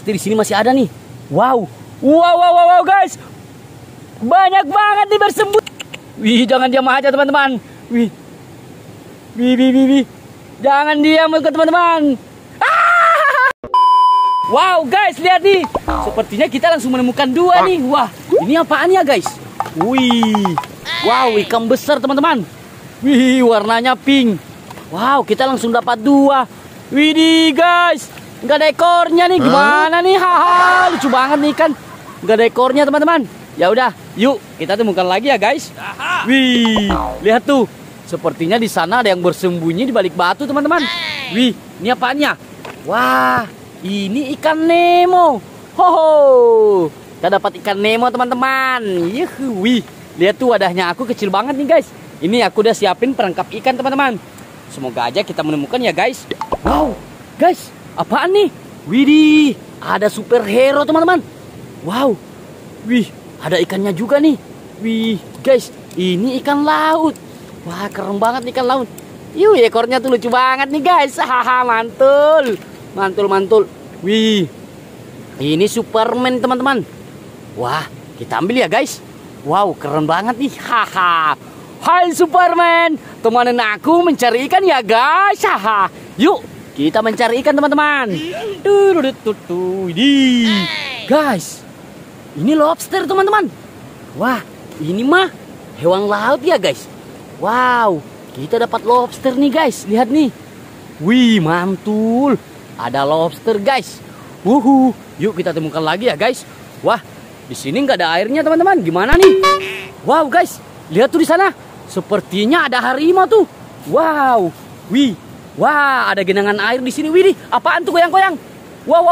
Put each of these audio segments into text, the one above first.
Pasti di sini masih ada nih. Wow. Wow guys. Banyak banget nih bersembunyi. Wih, jangan diam aja teman-teman. Wih. Jangan diam ke teman-teman. Wow guys, lihat nih. Sepertinya kita langsung menemukan dua nih. Wah, ini apaan ya guys? Wih. Wow, ikan besar teman-teman. Wih, warnanya pink. Wow, kita langsung dapat dua. Widih guys, nggak ada ekornya nih. Gimana nih? Haha, lucu banget nih kan. Nggak ada ekornya teman-teman. Ya udah, yuk kita temukan lagi ya guys. Wih, lihat tuh. Sepertinya di sana ada yang bersembunyi di balik batu teman-teman. Wih, ini apaannya? Wah, ini ikan Nemo. Hoho, kita dapat ikan Nemo teman-teman. Yuhu, wih, lihat tuh wadahnya aku kecil banget nih guys. Ini aku udah siapin perangkap ikan teman-teman. Semoga aja kita menemukan ya guys. Wow, guys, apaan nih? Widih, ada superhero teman-teman. Wow, wih, ada ikannya juga nih. Wih, guys, ini ikan laut. Wah, keren banget ikan laut. Yuh, ekornya tuh lucu banget nih guys. Haha, mantul. Mantul. Wih, ini Superman teman-teman. Wah, kita ambil ya guys. Wow, keren banget nih. Haha. Hai Superman, temenin aku mencari ikan ya guys. Haha. Yuk, kita mencari ikan teman-teman. Guys, ini lobster teman-teman. Wah, ini mah hewan laut ya guys. Wow, kita dapat lobster nih guys. Lihat nih. Wih, mantul. Ada lobster guys. Wuhu, yuk kita temukan lagi ya guys. Wah, di sini nggak ada airnya teman-teman. Gimana nih? Wow guys, lihat tuh di sana. Sepertinya ada harimau tuh. Wow, wih, wah ada genangan air di sini. Wih, apaan tuh goyang-goyang? Wow.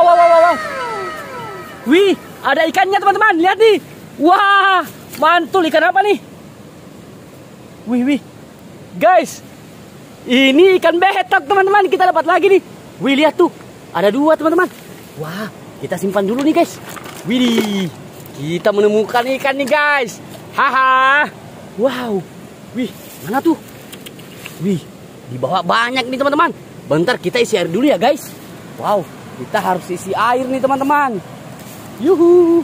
Wih, ada ikannya teman-teman. Lihat nih. Wah, mantul. Ikan apa nih? Wih, guys, ini ikan betok teman-teman. Kita dapat lagi nih. Wih, lihat tuh, ada dua teman-teman. Wah, kita simpan dulu nih guys. Wih, kita menemukan ikan nih guys. Haha. Wow. Wih, mana tuh? Wih, di bawah banyak nih teman-teman. Bentar, kita isi air dulu ya guys. Wow, kita harus isi air nih teman-teman. Yuhu.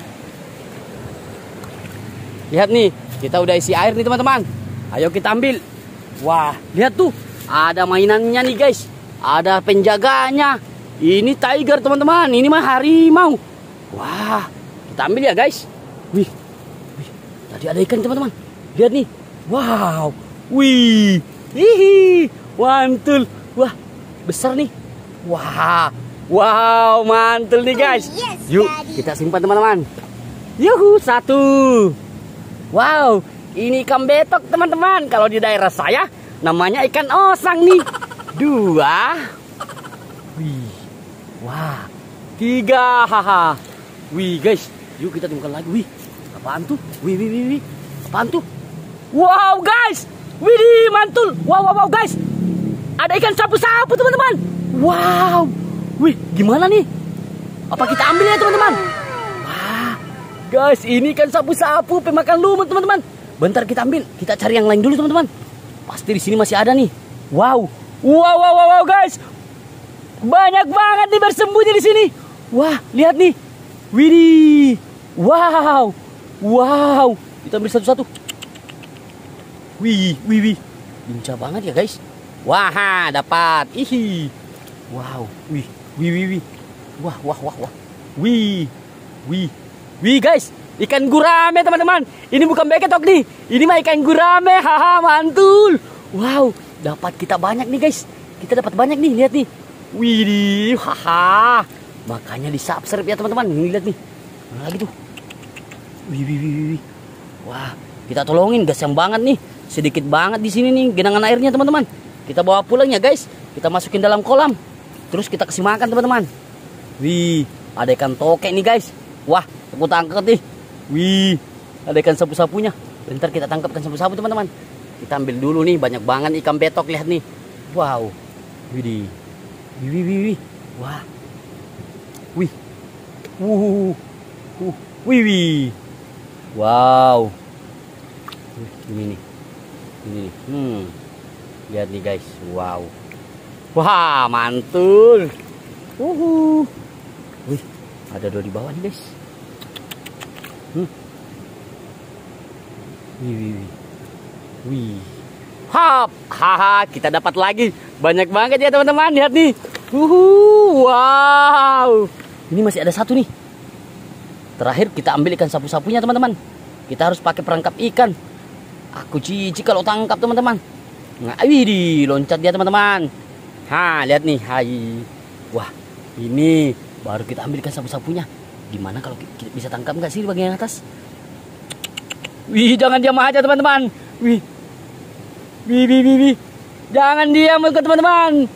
Lihat nih, kita udah isi air nih teman-teman. Ayo kita ambil. Wah, lihat tuh, ada mainannya nih guys. Ada penjaganya. Ini tiger teman-teman. Ini mah harimau. Wah, kita ambil ya guys. Wih, tadi ada ikan teman-teman. Lihat nih. Wow, wih, hihi, mantul. Wah, besar nih. Wah, wow, mantul nih guys. Yuk, kita simpan teman-teman. Yuhu, satu. Wow, ini ikan betok teman-teman. Kalau di daerah saya namanya ikan osang nih. Dua. Wih. Wah. Tiga. Haha. Wih guys, yuk kita temukan lagi. Wih, apaan tuh? Wih. Apaan tuh? Wow guys. Wih, mantul. Wow guys. Ada ikan sapu-sapu teman-teman. Wow. Wih, gimana nih? Apa kita ambil ya teman-teman? Wah. Guys, ini ikan sapu-sapu pemakan lumut teman-teman. Bentar kita ambil. Kita cari yang lain dulu teman-teman. Pasti di sini masih ada nih. Wow guys. Banyak banget nih bersembunyi di sini. Wah, lihat nih. Widih. Wow. Kita ambil satu-satu. Wih. Lincah banget ya guys. Wah, dapat. Ihi. Wow. Wih. Wah. Wih guys. Ikan gurame teman-teman. Ini bukan beketok nih. Ini mah ikan gurame. Haha, mantul. Wow, dapat kita banyak nih guys. Kita dapat banyak nih, lihat nih. Wih, haha. Makanya di-subscribe ya teman-teman. Ini lihat nih. Mana lagi tuh? Wih. Wah, kita tolongin, gasam banget nih. Sedikit banget di sini nih genangan airnya teman-teman. Kita bawa pulang ya guys. Kita masukin dalam kolam. Terus kita kasih makan teman-teman. Wih, ada ikan tokek nih guys. Wah, aku tangkap nih. Wih, ada ikan sapu-sapunya. Bentar kita tangkap ikan sapu-sapu teman-teman. Kita ambil dulu nih, banyak banget ikan betok, lihat nih. Wow. Wih. Wah. Wih. Wih. Wow. Ini nih. Lihat nih guys. Wow. Wah, mantul. Wih, ada dua di bawah nih guys. Wih. Wih. Hap, haha, kita dapat lagi. Banyak banget ya teman-teman, lihat nih. Wow. Ini masih ada satu nih. Terakhir kita ambil ikan sapu-sapunya teman-teman. Kita harus pakai perangkap ikan. Aku jijik kalau tangkap teman-teman. Nah, widih, loncat dia teman-teman. Ha, lihat nih, hai. Wah, ini baru kita ambil ikan sapu-sapunya. Gimana kalau kita bisa tangkap nggak sih di bagian atas? Wih, jangan diam aja teman-teman. Wih. Wih. Jangan diam teman-teman.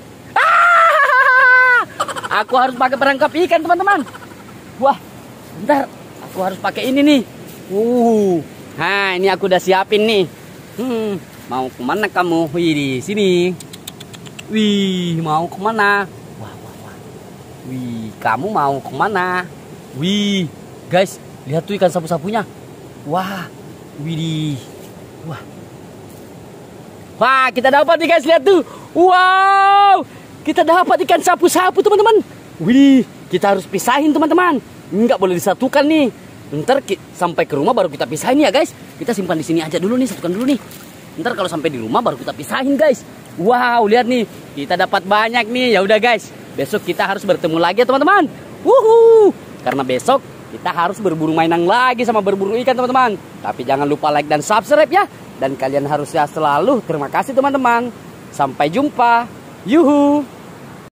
Aku harus pakai perangkap ikan teman-teman. Wah, bentar. Aku harus pakai ini nih. Nah, ini aku udah siapin nih. Mau kemana kamu? Wih, di sini. Wih, mau kemana? Wah. Wih, kamu mau kemana? Wih, guys, lihat tuh ikan sapu-sapunya. Wah, widih. Wah, kita dapat nih guys, lihat tuh. Wow, kita dapat ikan sapu-sapu teman-teman. Wih, kita harus pisahin teman-teman. Nggak boleh disatukan nih. Ntar sampai ke rumah baru kita pisahin ya guys. Kita simpan di sini aja dulu nih, satukan dulu nih. Ntar kalau sampai di rumah baru kita pisahin guys. Wow, lihat nih, kita dapat banyak nih. Ya udah guys, besok kita harus bertemu lagi ya teman-teman. Wuhu, karena besok kita harus berburu mainan lagi sama berburu ikan teman-teman. Tapi jangan lupa like dan subscribe ya. Dan kalian harus sehat selalu. Terima kasih teman-teman. Sampai jumpa. Yuhu.